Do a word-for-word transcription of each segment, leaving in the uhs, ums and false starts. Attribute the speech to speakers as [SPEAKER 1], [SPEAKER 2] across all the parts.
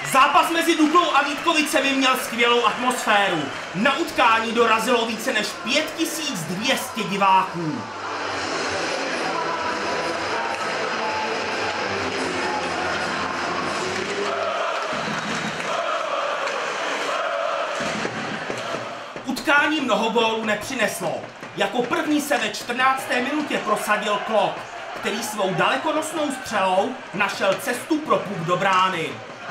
[SPEAKER 1] Zápas mezi Duklou a Vítkovicemi měl skvělou atmosféru. Na utkání dorazilo více než pět tisíc dvě stě diváků. Utkání mnoho gólů nepřineslo. Jako první se ve čtrnácté minutě prosadil Klok, který svou dalekonosnou střelou našel cestu pro puk do brány.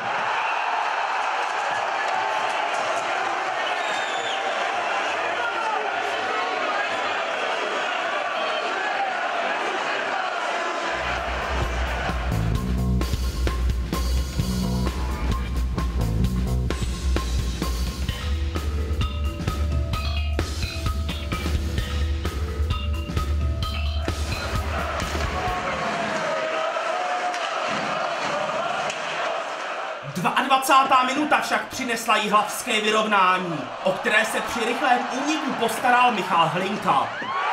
[SPEAKER 1] dvacátá druhá minuta však přinesla jihlavské vyrovnání, o které se při rychlém úniku postaral Michal Hlinka.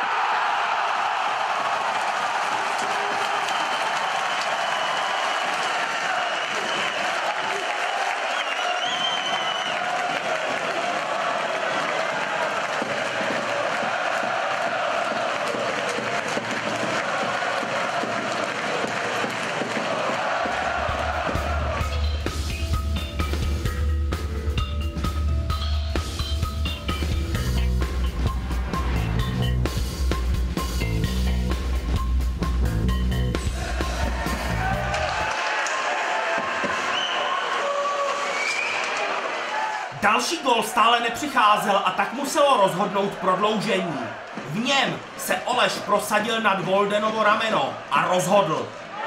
[SPEAKER 1] Další gól stále nepřicházel a tak muselo rozhodnout prodloužení. V něm se Oleš prosadil nad Voldenovo rameno a rozhodl.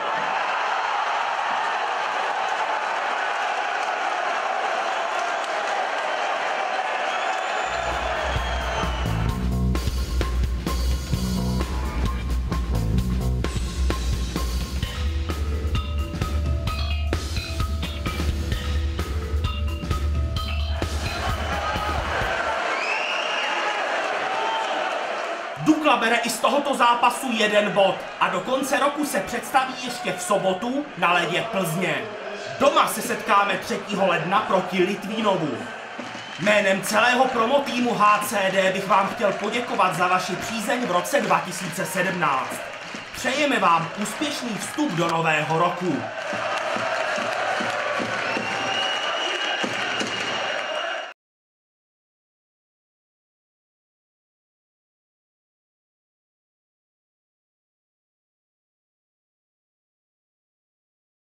[SPEAKER 1] Dukla bere i z tohoto zápasu jeden bod a do konce roku se představí ještě v sobotu na ledě Plzně. Doma se setkáme třetího ledna proti Litvínovu. Jménem celého promo týmu H C D bych vám chtěl poděkovat za vaši přízeň v roce dva tisíce sedmnáct. Přejeme vám úspěšný vstup do nového roku.